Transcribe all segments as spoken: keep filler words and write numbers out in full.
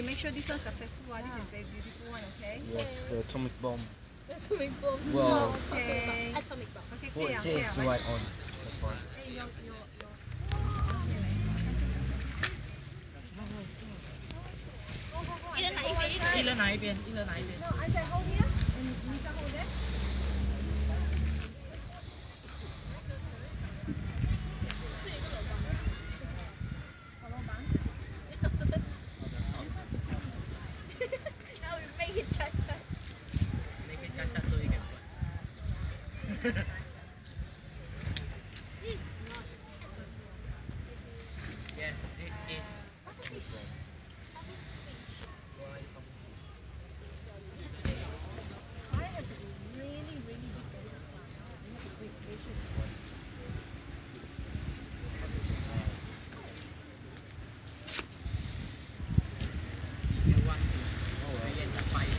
Okay, make sure this one's successful. This is very beautiful one, okay? Yes, the atomic bomb. Atomic bomb. Well, no, okay. okay. Atomic bomb. Okay, what clear, it clear, says right? right on the front. Hey, your, your, your. 一人哪一边？一人哪一边？一人哪一边？ No, I said hold here and Miza hold there. Now we make it cha-cha. Make it cha-cha so you can fly. This is not. Yes, this is. I have to be really, really very fast. You have to be patient. You want to create a fire.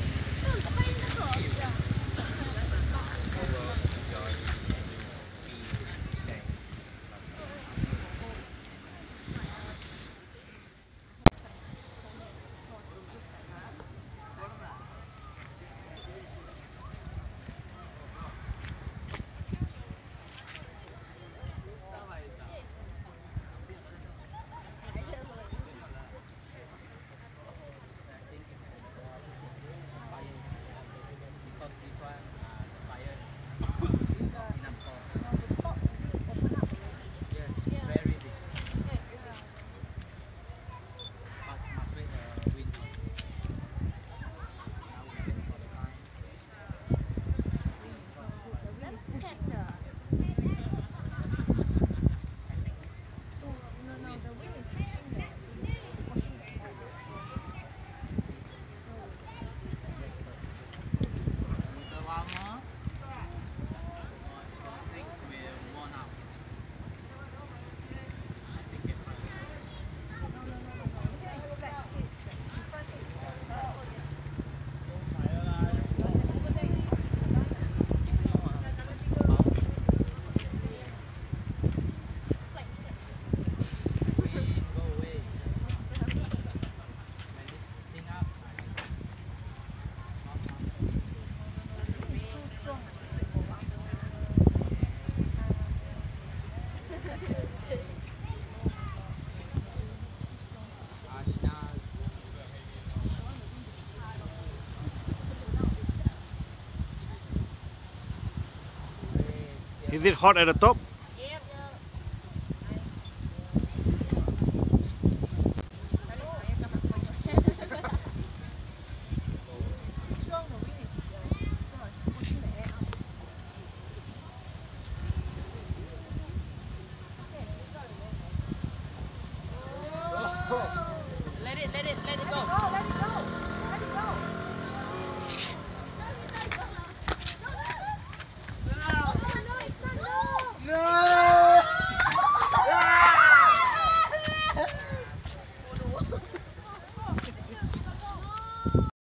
Is it hot at the top? Yep. Strong, the wind is uh, sort of pushing the air out. Oh.